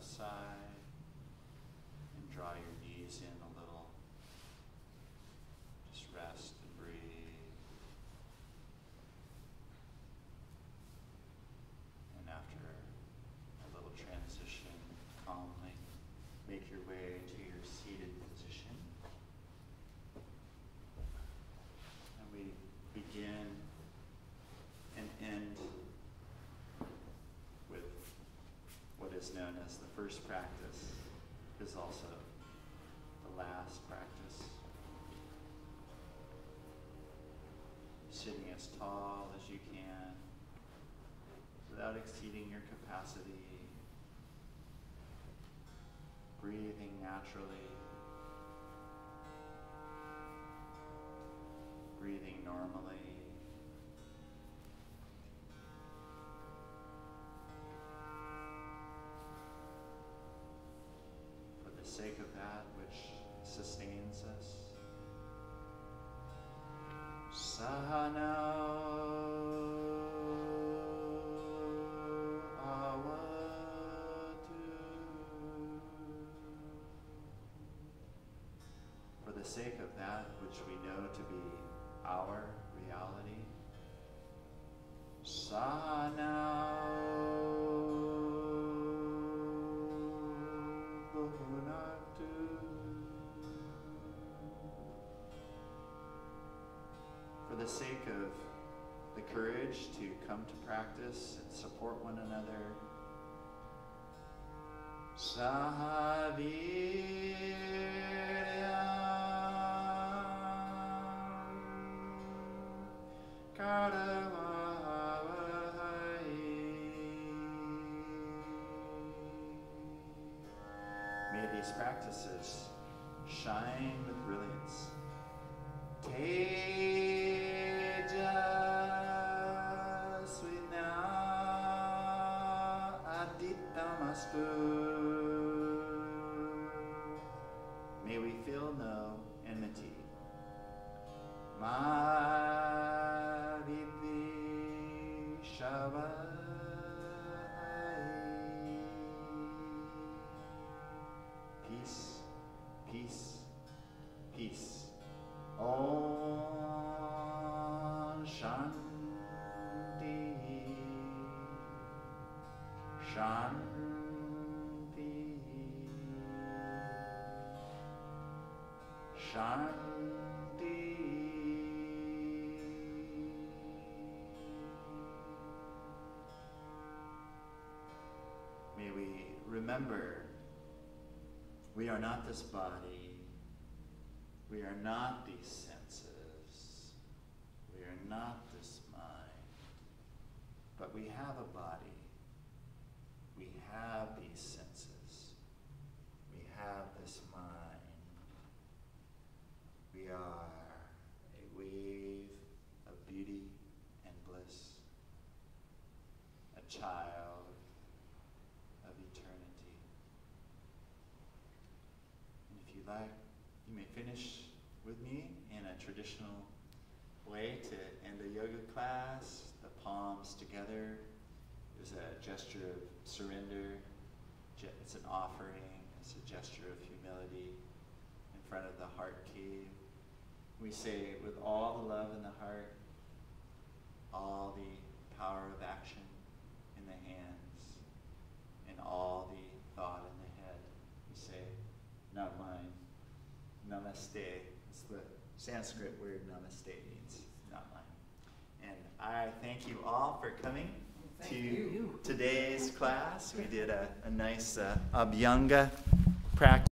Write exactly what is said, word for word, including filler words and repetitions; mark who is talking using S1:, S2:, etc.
S1: side, and draw your knees in a little. Just rest and breathe. And after a little transition, calmly make your way to your seated position. And we begin and end with what is known as the first practice, is also the last practice. Sitting as tall as you can, without exceeding your capacity. Breathing naturally. Breathing normally. For the sake of that which sustains us. Sahana avatu. For the sake of that which we know to be our reality. Sahana for the sake of the courage to come to practice and support one another. May these practices shine with brilliance. May we feel no enmity. Peace, peace, peace. Om Shanti, Shanti, Shanti. May we remember we are not this body. We are not these senses. We are not this mind. But we have a body. We have these senses. We have this mind. We are a wave of beauty and bliss, a child of eternity. And if you like, you may finish with me in a traditional way to end a yoga class. The palms together is a gesture of surrender. It's an offering. It's a gesture of humility in front of the heart cave. We say, with all the love in the heart, all the power of action in the hands, and all the thought in the head, we say, not mine. Namaste. It's the Sanskrit word namaste means not mine. And I thank you all for coming
S2: Thank
S1: to
S2: you.
S1: today's class. We did a, a nice uh, Abhyaṅga practice.